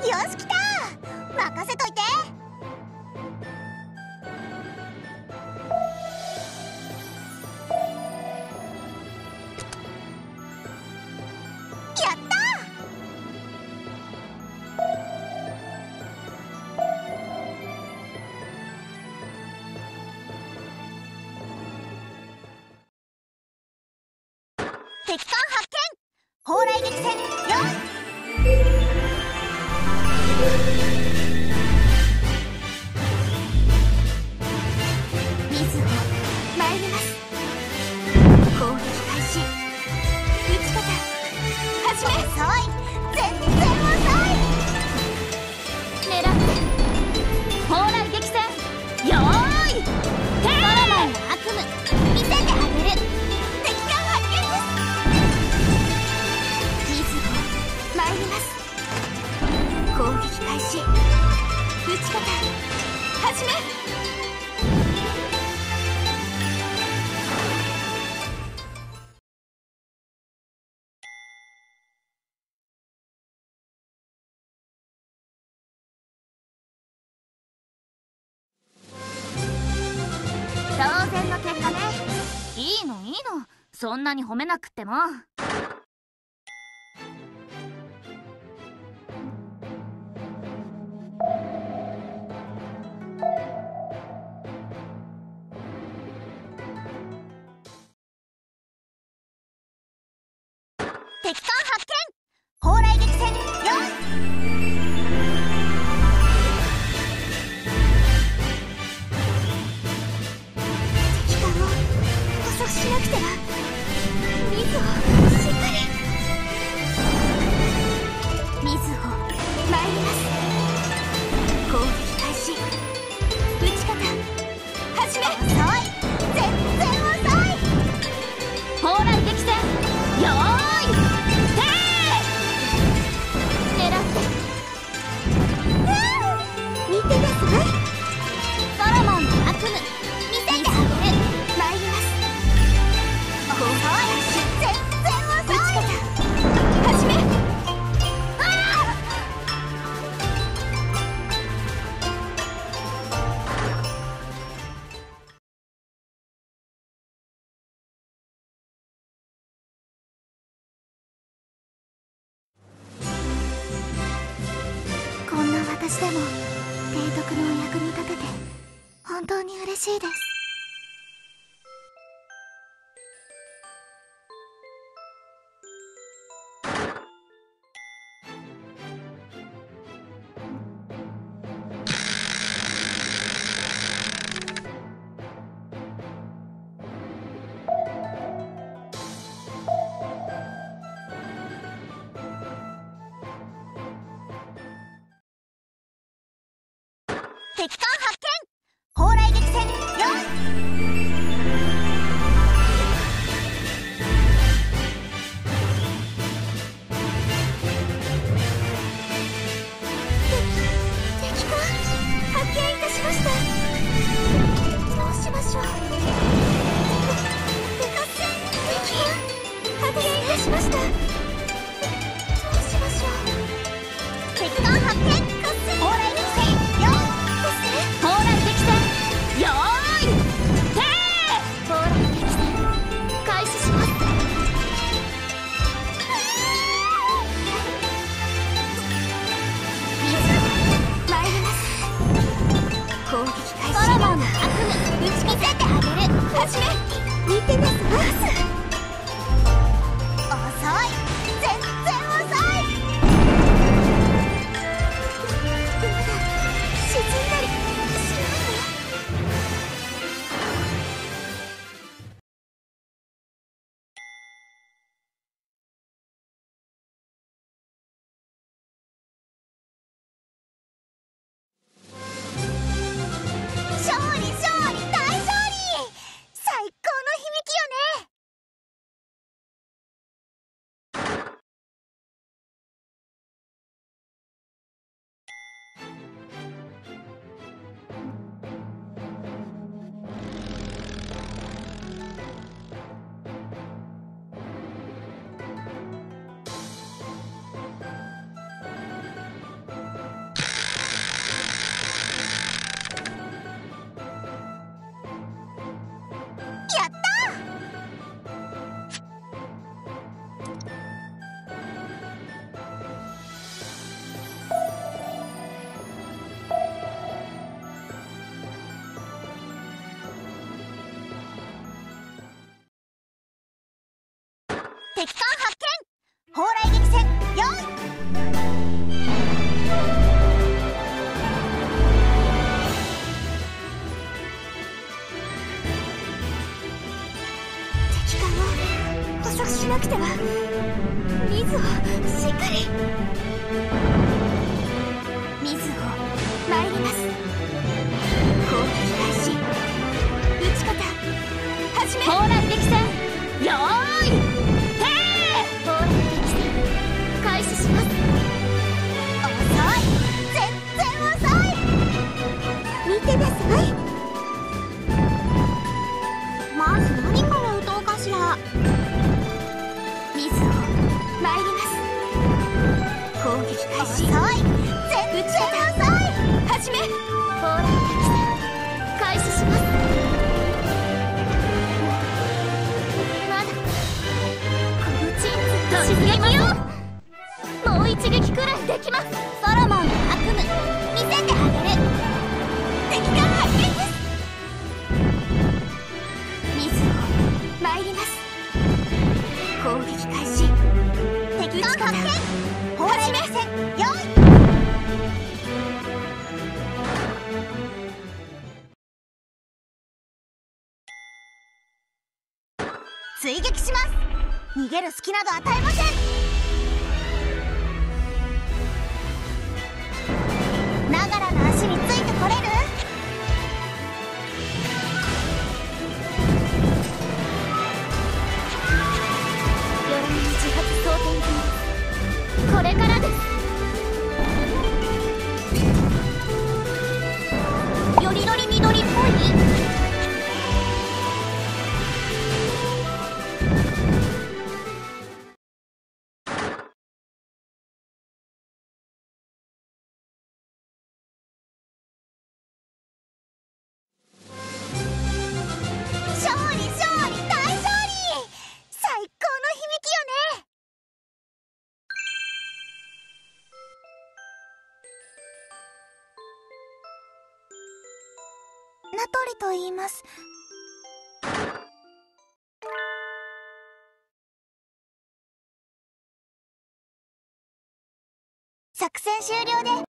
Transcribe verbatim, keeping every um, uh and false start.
よし来た、任せといて。やった。敵艦発見。砲雷撃戦よ。水を参ります。攻撃開始。撃ち方始め。遅い、全然遅い。狙って砲雷撃戦よーい。ソロモンの悪夢見せてあげる。敵艦発見です。水を参ります。攻撃開始。撃ち方始め。当然の結果ね。いいのいいの、そんなに褒めなくっても。敵艦発見。砲雷撃戦よ。敵艦を捕捉しなくては。水をしっかり。水を参ります。攻撃開始。撃ち方始め。遅い、全然遅い。砲雷撃戦よーい。見てなさい。ソロモンの悪夢見せてあげる。参ります。遅い、全然遅い。撃ち方始め。ああ。こんな私でも提督のお役に立てて本当に嬉しいです。敵艦発見。砲雷撃戦よ。 敵艦発見。砲雷撃戦用意。敵艦を捕捉しなくては。水をしっかり。水を参ります。攻撃開始。撃ち方始め。砲雷撃戦よーいてー。砲雷撃戦開始します。遅い、全然遅い。見てなさい。まず何から撃とうかしら。水を参ります。攻撃開始。遅い、全然遅い。始め。砲雷撃戦開始します。まだこのチーズ突撃よ。もう一撃くらいできます。ソロモンの悪夢見せてあげる。敵艦発見です。水を参ります。攻撃開始。敵艦発見。砲雷撃戦用意。追撃します。逃げる隙など与えません。ながらの足についてこれる。鎧の自発装填品これからです。よりどり緑っぽい。ナトリと言います。作戦終了で